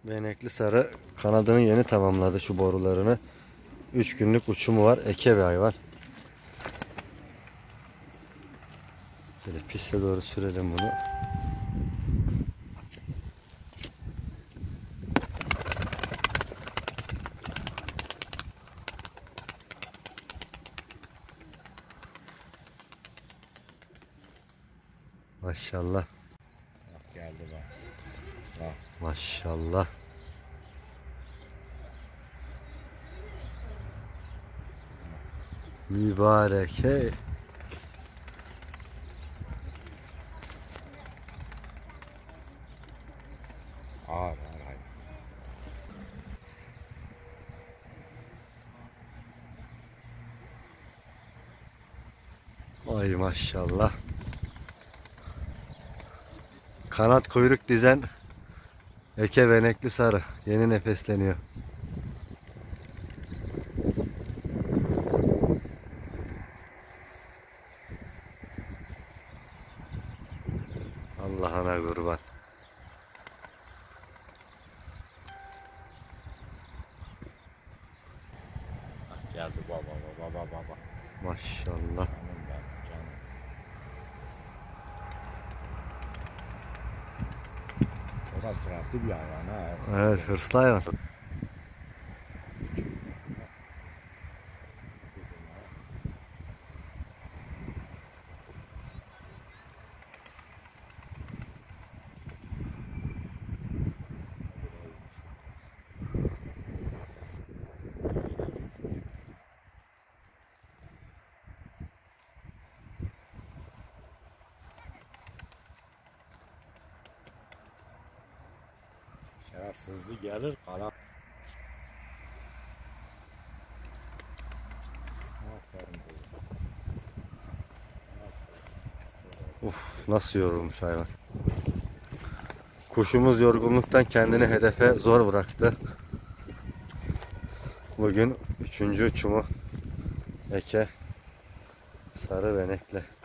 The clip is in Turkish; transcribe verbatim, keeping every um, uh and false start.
Benekli sarı kanadını yeni tamamladı, şu borularını. üç günlük uçumu var. Eke bir hayvan. Şöyle piste doğru sürelim bunu. Maşallah. Bak geldi bak. Bak. Maşallah. Mübarek hey. Ağır ağır hayvan. Ay maşallah. Kanat kuyruk dizen eke benekli sarı. Yeni nefesleniyor. Allah'ına kurban. Bak geldi baba baba baba baba. Maşallah. Canım benim canım. O da süratli bir hayvan ha. Evet, hırslı hayvan. Şerefsizli gelir kalan. Aferin kızım. Uf, nasıl yorulmuş hayvan. Kuşumuz yorgunluktan kendini hedefe zor bıraktı. Bugün üçüncü uçumu eke sarı benekli.